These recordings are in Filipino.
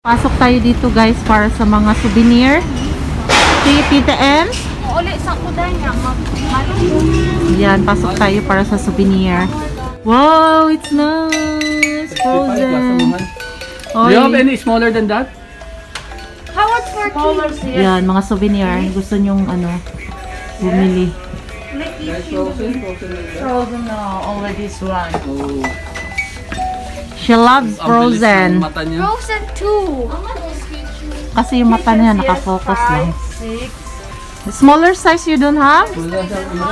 Pasok tayo dito guys para sa mga souvenir. Si Tita M. Uli sa kuda niya. Yan, pasok tayo para sa souvenir. Wow, it's nice. Frozen. Do you have any smaller than that? How much for kids? Yan, mga souvenir. Gusto nyong bumili. Frozen no, only this one. Oh. She loves Frozen. Frozen 2. Kasi yung mata niya nakafocus lang. 6. Smaller size you don't have? Because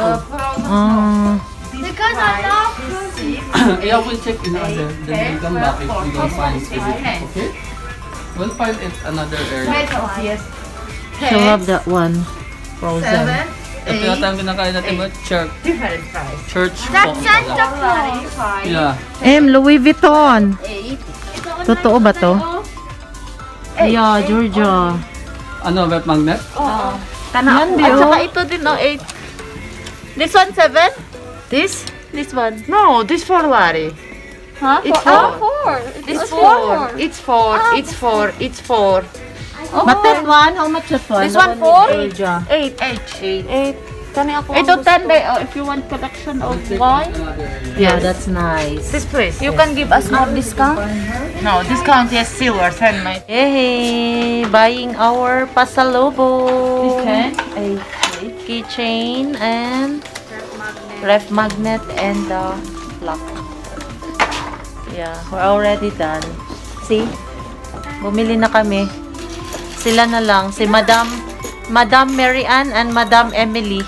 I love Frozen. Yeah, we'll check in other. Then we'll come back if we don't find everything. Okay? We'll find it another area. Yes. She love that one. Frozen. 7. Ito yata ang kinakain natin ba? Church. Different price. Church. That's Santa Claus. Yeah. Louis Vuitton. 8. Totoo ba to? Yeah, Georgia. Ano, web magnet? Oo. Yan, At saka ito din, 8. This one, 7? This one. No, this for Larry. Huh? It's 4. It's 4. It's 4. It's 4. It's 4. But that one, how much that one? This one, 4? Georgia. 8. 8. Kani ako. Ito 10 if you want collection of wine. Yeah, that's nice. This place. You can give us more discount. No, discount yes, silver, handmade. Hey, buying our pasalubong. Okay. A keychain and ref magnet and the lock. Yeah, we're already done. See? Bumili na kami. Sila na lang. Si Madam Mary Ann and Madam Emily.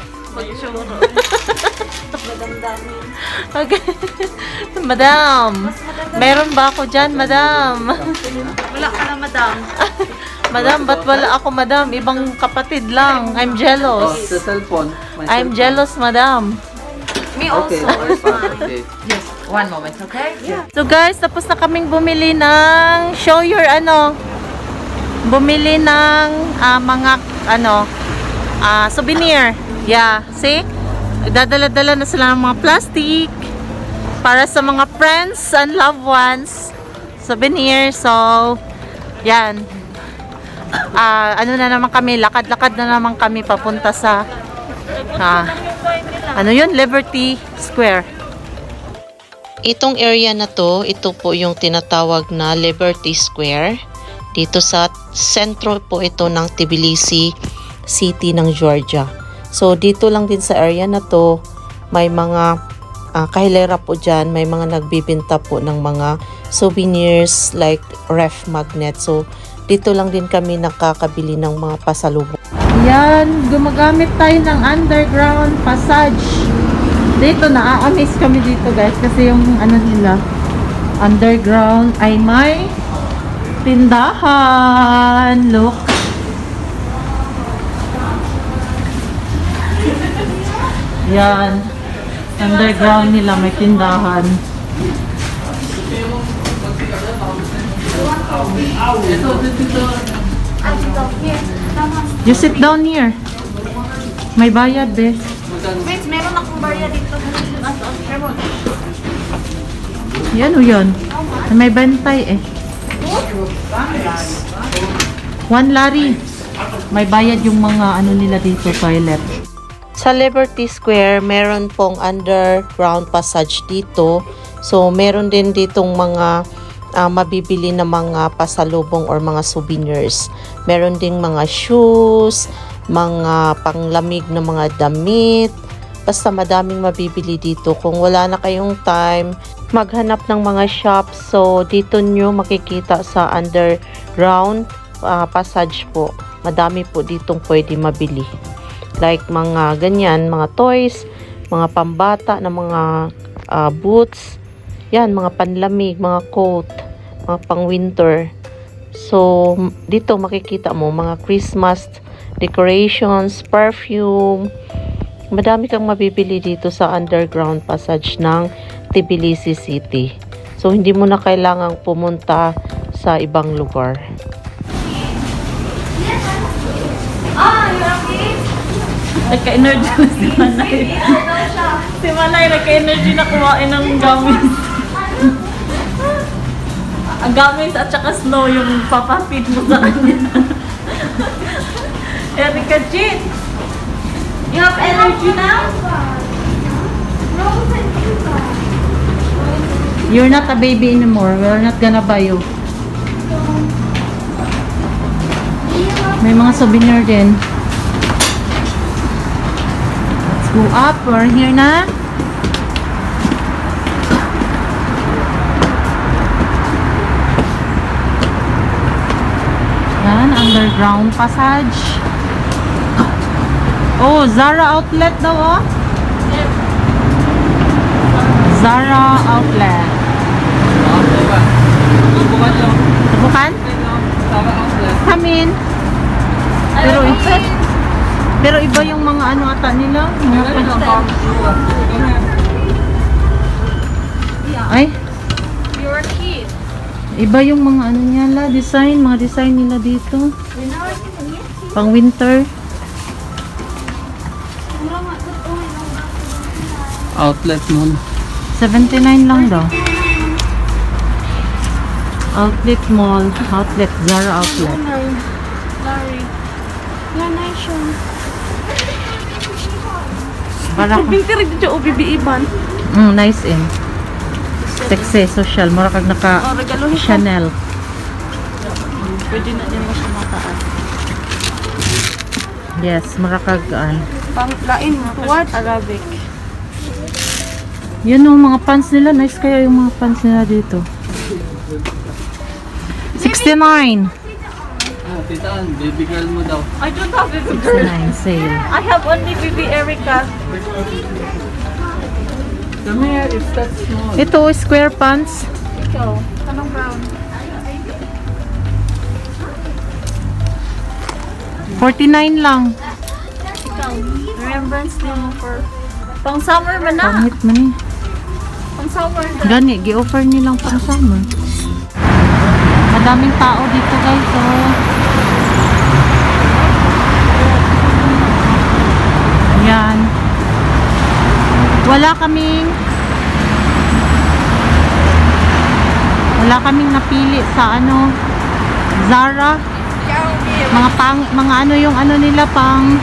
Okay. Madam, meron ba ako dyan, Madam? Wala ka na, madam. Madam, ba't wala ako, Madam? Ibang kapatid lang. I'm jealous. The cellphone. I'm jealous, Madam. Me also. Okay. Yes, one moment, okay? Yeah. So guys, tapos na kaming bumili ng bumili ng mga souvenir. Yeah, see? Dadala-dala na sila ng mga plastic para sa mga friends and loved ones. Souvenir. So, yan. Na naman kami, lakad-lakad na naman kami papunta sa Liberty Square. Itong area na to, ito po yung tinatawag na Liberty Square. Dito sa sentro po ito ng Tbilisi City ng Georgia. So, dito lang din sa area na to, may mga kahilera po dyan, may mga nagbibinta po ng mga souvenirs like ref magnet. So, dito lang din kami nakakabili ng mga pasalubong. Yan, gumagamit tayo ng underground passage. Dito, na-amaze kami dito guys, kasi yung nila, underground ay may tindahan. Look. Yan. Underground nila may tindahan. You sit down here. May bayad, bes. Wait, meron akong barya dito. Yan o yan. May bantay eh. 1 lari. May bayad yung mga nila dito, toilet. Sa Liberty Square, meron pong underground passage dito. So, meron din ditong mga mabibili na mga pasalubong or mga souvenirs. Meron ding mga shoes, mga panglamig na mga damit. Basta madaming mabibili dito. Kung wala na kayong time, maghanap ng mga shops. So, dito nyo makikita sa underground passage po. Madami po ditong pwede mabili. Like mga ganyan, mga toys, mga pambata na mga boots. Yan, mga panlamig, mga coat, mga pang winter. So, dito makikita mo mga Christmas decorations, perfume. Madami kang mabibili dito sa underground passage ng Tbilisi City. So, hindi mo na kailangang pumunta sa ibang lugar. Nagka-energy na si Manay. Si Manay nagka-energy na kumain ng gummies. Ang gamit at saka snow yung papapit mo sa kanya. Erica Jean! You have energy now? You're not a baby anymore. We're not gonna buy you. May mga souvenir din. Let's go up. We're here na. Yan, underground passage. Oh, Zara outlet daw, oh. Zara outlet. Bukan? Come in. Pero iba yung mga ano ata nila. Ay. You're a kid. Iba yung mga ano niya la, mga design nila dito. Pang winter. Outlet muna. 79 lang daw. Outlet mall, outlet, Zara outlet. Sorry. Para ko. Binti rin dito ubibiiban. Nice in. Sexy, social. Mura kag naka regaluhin ko. Chanel. Pwede na din mo siya mataas. Yes, mura kag Panglain mo. What? Arabic. Yun yung mga pants nila. Nice kaya yung mga pants nila dito. 69. Titaan, baby girl mo daw. I don't have baby girl. 69 sale. I have only baby Erica. Come here, it's that small. Ito, square pants. Ikaw. Anong brown? 49 lang. Ikaw. Remembrance din mo for... Pang summer man na. Pangit man eh. Pang summer na. Gani, gi-offer nilang pang summer. Madaming tao dito guys, oh. Yan. Wala kaming napili sa ano, Zara. Mga ano yung ano nila pang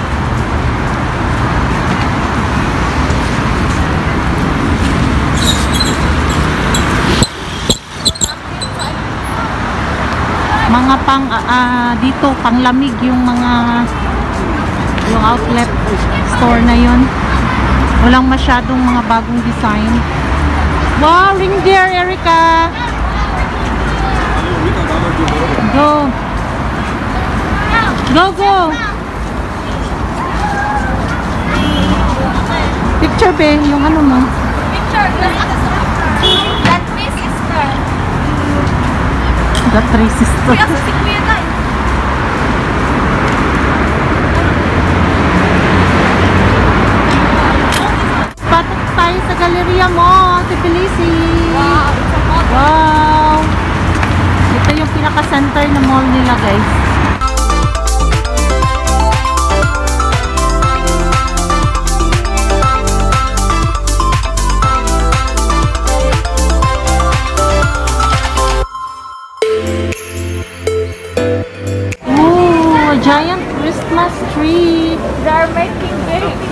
dito panglamig yung outlet store na yun. Walang masyadong mga bagong design. Wow, ring deer, Erica. Go. Go. Picture be, yung ano mo. Picture. That miss is her. The three sisters. Kaya si Kuya na. Patok tayo sa Galleria mo, si Felici. Wow, it's a hot. Wow! Ito yung pinaka-center na mall nila, guys. Oh, a giant Christmas tree. They're making cake.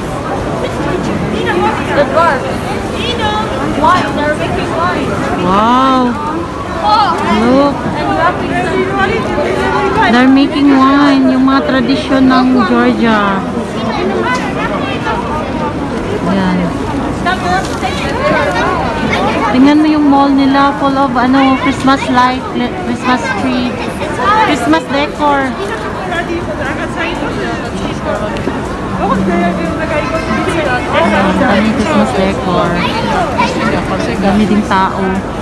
The dwarf. Wine. They're making wine. Wow! Oh, Look! and wrapping some. They're making wine, yung mga tradisyon ng Georgia. Ayan. Tingnan mo yung mall nila, full of Christmas light, Christmas tree, Christmas decor. Dami Christmas decor. Dami ding tao.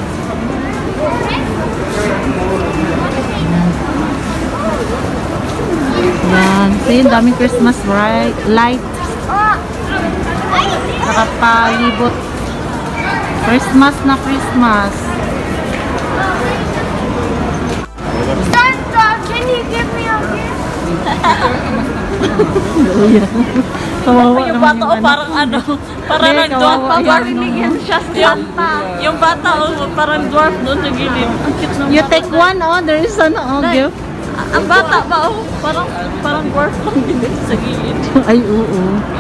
Yan. So yun, daming Christmas light. Nakapalibot. Christmas na Christmas. Santa, can you give me a gift? Kawawa Yung naman bata yung parang ano, parang Hindi, nag-dwarf. kawawa yan, no. siya sa yung bata parang dwarf doon sa gilid. Ang cute naman. You take one, oh, there is an, oh, give. Ang bata ba, parang dwarf lang gilid sa gilid. Ay, oo.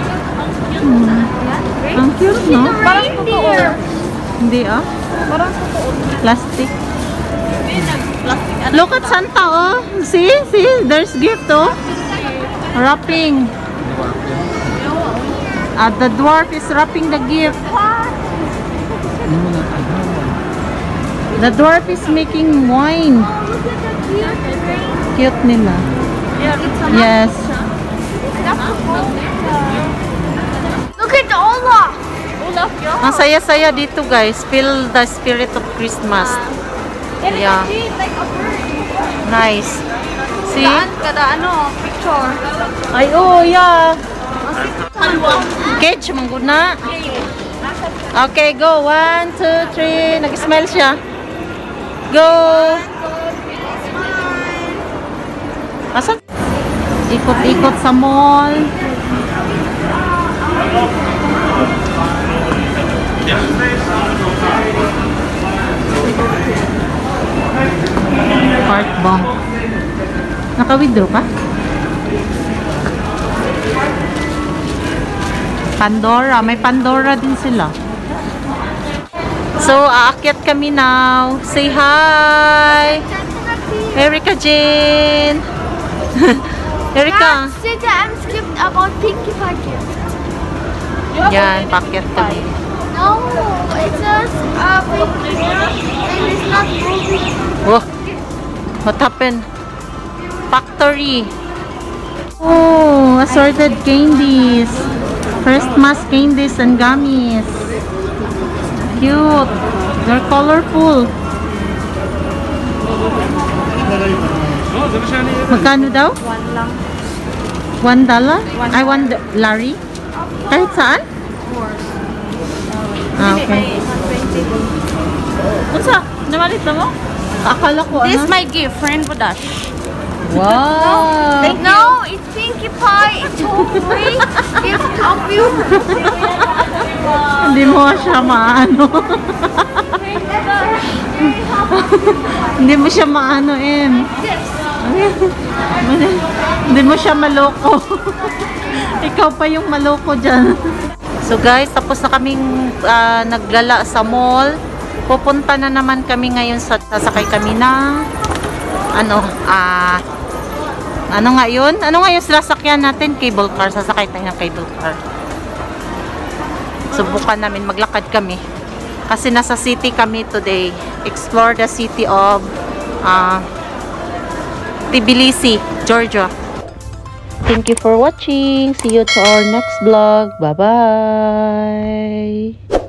Ang cute, no? Parang totoo. Hindi, ah. Parang totoo. Plastic. Plastic. Look at Santa, oh. See? There's gift, oh. Wrapping. The dwarf is wrapping the gift. The dwarf is making wine. Cute nila. Yes. Look at Olaf. Olaf, yeah. Ang saya-saya dito, guys. Feel the spirit of Christmas. Yeah. Nice. See? Kada picture. Ay, oh, yeah. Cage, manggod na. Okay, go. 1, 2, 3. Nag-smell siya. Go. Asa? Ikot-ikot sa mall. Park bomb. Naka-withdraw ka? Pandora. May Pandora din sila. So, aakyat kami now. Say hi! Erika Jane! Erika! Santa, I'm skipped about Pinkie Pie gift. Yan, paakyat kami. No, it's just Pinkie and it's not moving. Oh, what happened? Factory. Oh, assorted candies. Christmas candies and gummies. Cute. They're colorful. Magkano daw? $1 lang. $1? Ay, $1. Kahit saan? Okay. Unsa? Namalit na mo? Akala ko This ano? my gift, friend Budash. Wow! No, it's Pinkie Pie. It's hopefully gift of you. Hindi mo siya maano. Hindi mo siya maano, Em. Hindi mo siya maloko. Ikaw pa yung maloko dyan. So guys, tapos na kaming naglala sa mall. Pupunta na naman kami ngayon sasakay kami ng ano nga yun? Ano nga yung sasakyan natin? Cable car. Sasakay tayo ng cable car. Subukan namin. Maglakad kami. Kasi nasa city kami today. Explore the city of Tbilisi, Georgia. Thank you for watching. See you to our next vlog. Bye-bye.